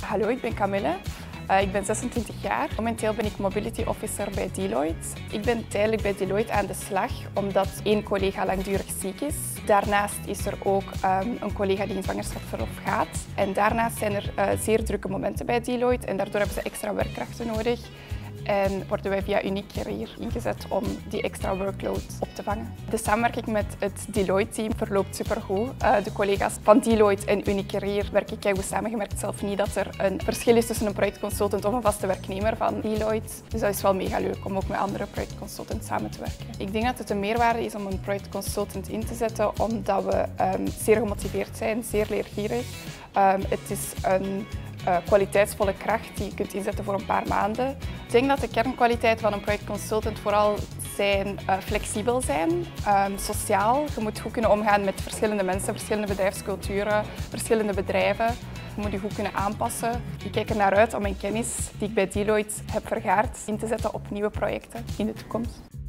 Hallo, ik ben Camille. Ik ben 26 jaar. Momenteel ben ik Mobility Officer bij Deloitte. Ik ben tijdelijk bij Deloitte aan de slag omdat één collega langdurig ziek is. Daarnaast is er ook een collega die in zwangerschapsverlof gaat. En daarnaast zijn er zeer drukke momenten bij Deloitte en daardoor hebben ze extra werkkrachten nodig. En worden wij via Unique Career ingezet om die extra workload op te vangen. De samenwerking met het Deloitte-team verloopt supergoed. De collega's van Deloitte en Unique Career werken keigoed samen. Je merkt zelf niet dat er een verschil is tussen een projectconsultant of een vaste werknemer van Deloitte. Dus dat is wel mega leuk om ook met andere projectconsultants samen te werken. Ik denk dat het een meerwaarde is om een projectconsultant in te zetten, omdat we zeer gemotiveerd zijn, zeer leergierig. Het is een kwaliteitsvolle kracht die je kunt inzetten voor een paar maanden. Ik denk dat de kernkwaliteit van een projectconsultant vooral flexibel zijn, sociaal. Je moet goed kunnen omgaan met verschillende mensen, verschillende bedrijfsculturen, verschillende bedrijven. Je moet je goed kunnen aanpassen. Ik kijk er naar uit om mijn kennis die ik bij Deloitte heb vergaard in te zetten op nieuwe projecten in de toekomst.